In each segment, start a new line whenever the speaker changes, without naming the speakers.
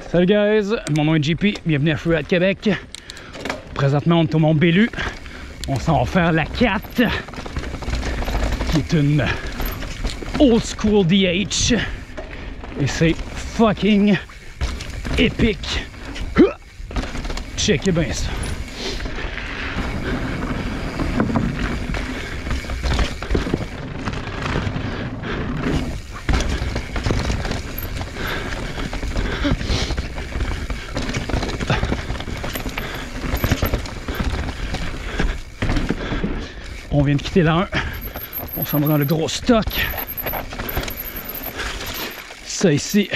Salut guys, mon nom est JP, bienvenue à Freeride Québec. Présentement on est au Mont Bellu. On s'en va faire la 4, qui est une old school DH. Et c'est fucking épique. Checkez bien ça. On vient de quitter la 1, on s'en va dans le gros stock. Ça ici,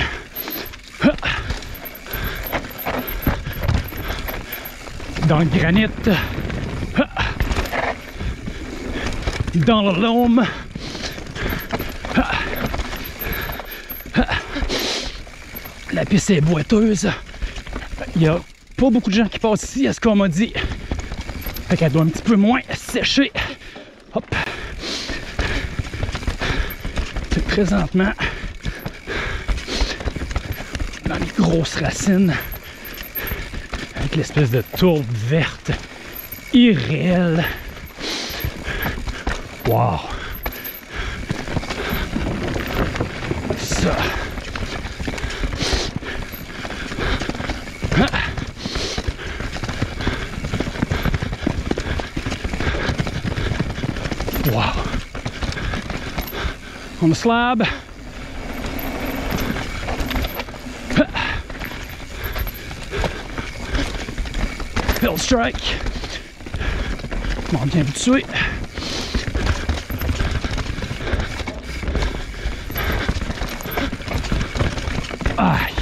dans le granit, dans le loam, la piste est boiteuse. Il n'y a pas beaucoup de gens qui passent ici, à ce qu'on m'a dit. Fait qu'elle doit un petit peu moins sécher. Hop. C'est présentement dans les grosses racines avec l'espèce de tourbe verte irréelle. Wow. Ça. Wow. On the slab. Field strike. On bien habitué. Aïe.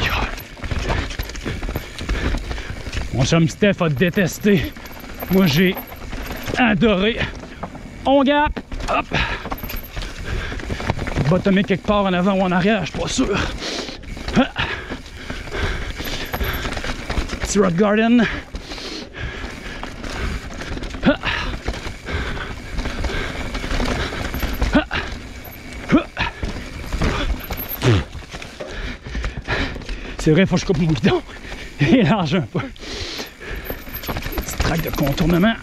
Mon chum Steph a détesté. Moi j'ai adoré. On gap. Hop. Bottomer quelque part en avant ou en arrière, je suis pas sûr. Petit rock garden. C'est vrai, faut que je coupe mon guidon. Il est large un peu. Petit track de contournement.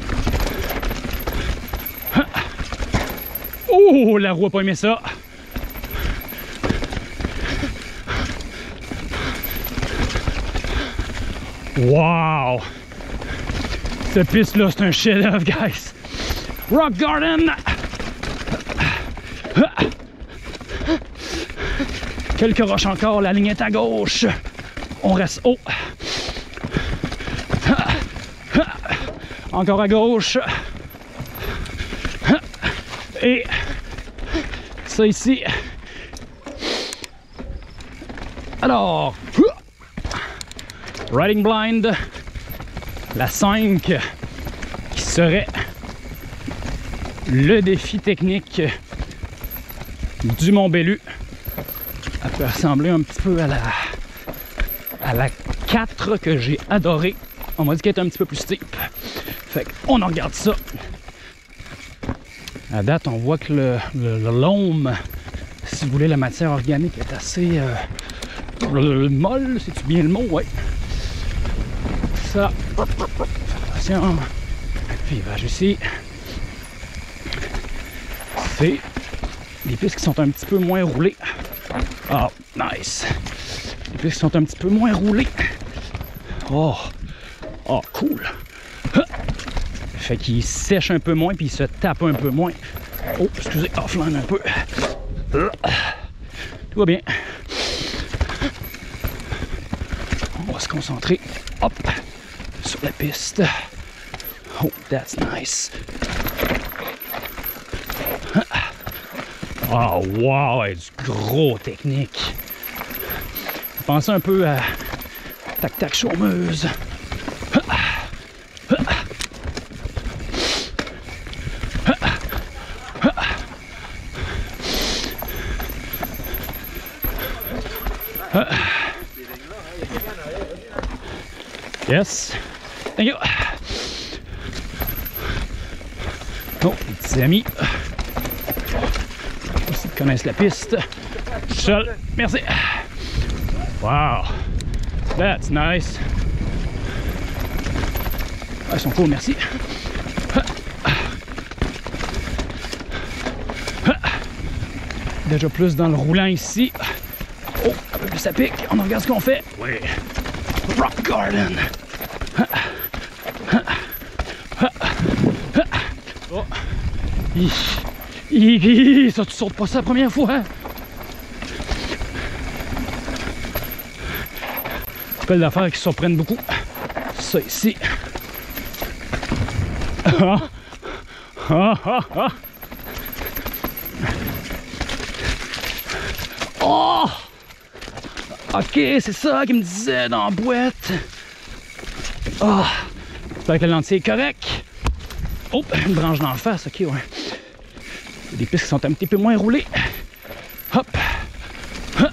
Oh, la roue a pas aimé ça. Wow! Cette piste-là, c'est un chef-d'œuvre, guys. Rock Garden! Quelques roches encore, la ligne est à gauche. On reste haut. Encore à gauche. Et ça ici. Alors, Riding Blind, la 5, qui serait le défi technique du Mont Bellu. Elle peut ressembler un petit peu à la 4 que j'ai adorée. On m'a dit qu'elle était un petit peu plus steep. Fait qu'on en regarde ça. À date, on voit que le loam, si vous voulez, la matière organique est assez molle, c'est-tu bien le mot? Ouais. Ça, attention, vivage ici. C'est des pistes qui sont un petit peu moins roulées. Oh, nice. Des pistes qui sont un petit peu moins roulées. Oh, oh, cool. Fait qu'il sèche un peu moins puis il se tape un peu moins. Oh, excusez, offline un peu. Tout va bien. On va se concentrer, hop, sur la piste. Oh, that's nice. Oh, wow, du gros technique. Pensez un peu à tac-tac chômeuse. Yes. Thank you. Oh, les petits amis. Ils connaissent la piste. Seul. Merci. Wow. That's nice. Ah, ils sont cool, merci. Déjà plus dans le roulant ici. Oh, un peu plus ça pique. On regarde ce qu'on fait. Oui. Rock Garden. Oh. Ça, tu sautes pas ça la première fois, hein? C'est pas d'affaires qui surprennent beaucoup. Ça ici. Ah. Ah, ah, ah. Oh! Ok, c'est ça qu'il me disait dans la boîte. Oh! J'espère que le lentille est correct. Oh! Une branche d'en face, ok, ouais. Il y a des pistes qui sont un petit peu moins roulées. Hop! Hop.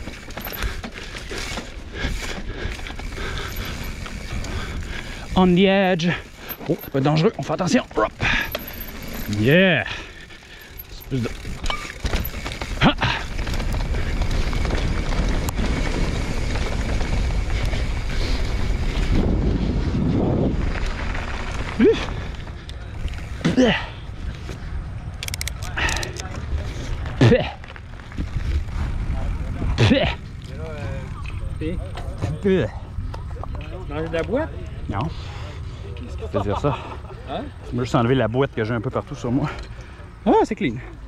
On the edge. Oh, ça peut être dangereux, on fait attention. Hop! Yeah! Plus de... Ha! Bleh. Bleh. Bleh. Bleh.
Manger de la boîte?
Non. C'est dire ça.
Hein?
Je vais juste enlever la boîte que j'ai un peu partout sur moi. Ah, c'est clean.